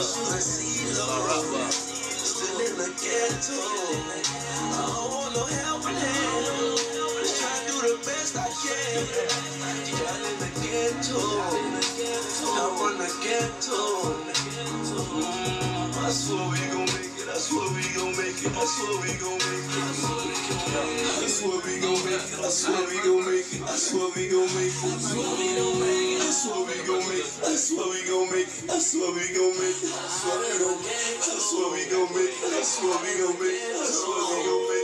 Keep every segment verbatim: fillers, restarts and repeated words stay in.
Still in the ghetto. I don't want no helping hand. Just try to do the best I can. Y'all in the ghetto. I run the ghetto. Mm, I swear we gon' make it. I swear we gon' make it. I swear we gon' make it. I swear we gon' make it. I swear we gon' make it. I swear we gon' make it. I swear we gon' make it. I swear we gon' make it. I swear we gon' make it. I swear we gon' make it. I swear we gon' make it. I swear we gon' make it. I swear we gon' make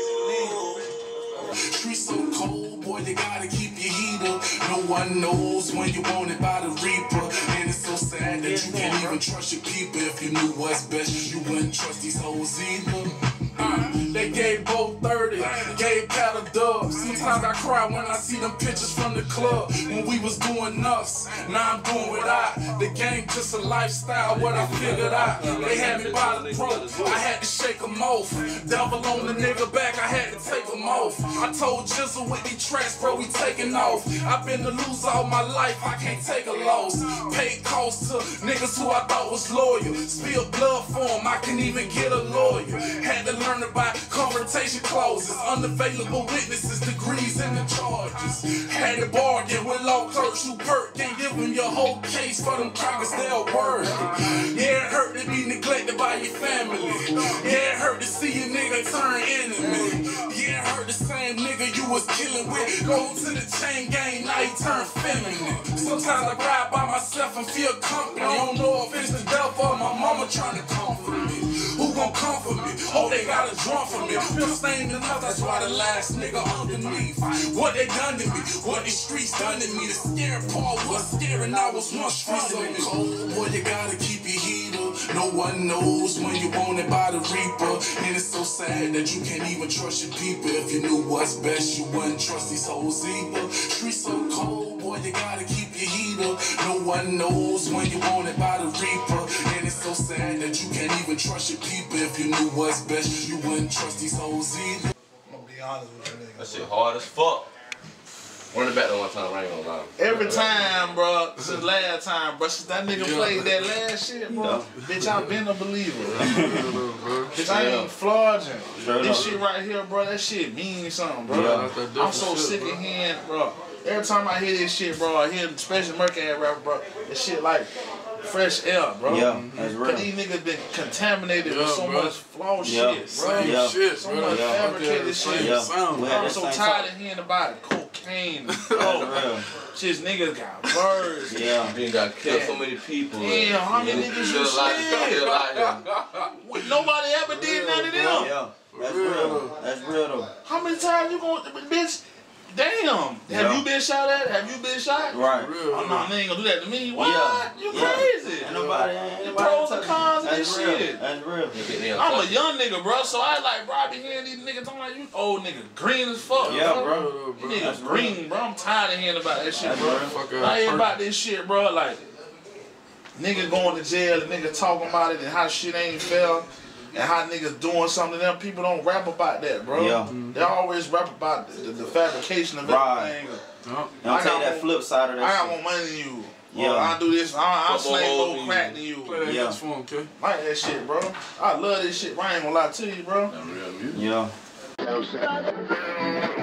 it. Streets so cold, boy, you gotta keep your heat up. No one knows when you want it by the reaper. And it's so sad that you can't even trust your people. If you knew what's best, you wouldn't trust these hoes either. Uh, they gave both thirty, gave Pat a dub. Sometimes I cry when I see them pictures from the club when we was doing nuts. Now I'm doing without. The game just a lifestyle, what I figured out. They had me by the throat, I had to shake them off. Devil on the nigga back, I had to take them off. I told Jizzle with these tracks, bro, we taking off. I've been the loser all my life, I can't take a loss. Paid costs to niggas who I thought was loyal. Spilled blood for them, I can even get a lawyer. Had to learn about confrontation clauses, unavailable witnesses, degrees in the charges. Had to bargain with law clerks who perk, can't give them your whole case for them crackers, they'll work. Yeah, it hurt to be neglected by your family. Yeah, it hurt to see your nigga turn enemy. Yeah, it hurt the same nigga you was killing with go to the chain gang, now he turn feminine. Sometimes I ride by myself and feel company. I don't know if it's the devil or my mama trying to comfort me. Who gon' comfort me? Oh, they got a drum for me. Feel stained enough, that's why the last nigga underneath. What they done to me, what the streets done to me. The scary part was scaring, I was one street so cold. Boy, you gotta keep your heat up. No one knows when you want it by the reaper. And it's so sad that you can't even trust your people. If you knew what's best, you wouldn't trust these hoes either. Streets so cold, boy, you gotta keep your heat up. No one knows when you want it by the reaper. And it's so sad that you can't even trust your people. If you knew what's best, you wouldn't trust these hoes either. I'm gonna be honest with you, nigga. That shit hard as fuck. Run it back that one time, I ain't gonna lie. Every time, bro, since last time, bro, since that nigga played that last shit, bro, yeah. Bitch, I been a believer. Bitch, I ain't flogging. This shit right here, bro, that shit means something, bro. Yeah, I'm so sick of hearing, bro. Every time I hear this shit, bro, I hear especially Merc ass rapper, bro, this shit like fresh air, bro. Yeah, that's real. Cause these niggas been contaminated yeah, with so bro. much flaw yeah. shit, bro. Yeah. Shit, so bro. much yeah. fabricated shit. Yeah. I'm so tired of hearing about it. Cocaine, oh, shit, niggas got birds. Yeah, you got killed so many people. Damn, how many yeah. niggas you shit? Nobody ever did none of them. Yeah, that's real. That's real though. How many times you gonna, bitch? Damn! Have yeah. you been shot at? Have you been shot? Right. Oh no, they ain't gonna do that to me. What? Yeah. You yeah. crazy? Ain't nobody, ain't the nobody pros and cons of this real. shit. That's real. I'm a young nigga, bro, so I like, bro, I be hearing these niggas talking like you old nigga green as fuck. Yeah, bro. bro. bro. You niggas green, real. Bro. I'm tired of hearing about that shit, That's bro. I hear about this shit, bro. Like, niggas going to jail and niggas talking about it and how shit ain't fair. And how niggas doing something to them, people don't rap about that, bro. Yeah. They always rap about the, the, the fabrication of right. everything. Don't I take that more, flip side of that I got shit. more money than you. Yeah. Or I do this, I, I slang more crack than you. Play that yeah. for him, okay? Like that shit, bro. I love this shit, I ain't gonna lie to you, bro. That real music. Yeah.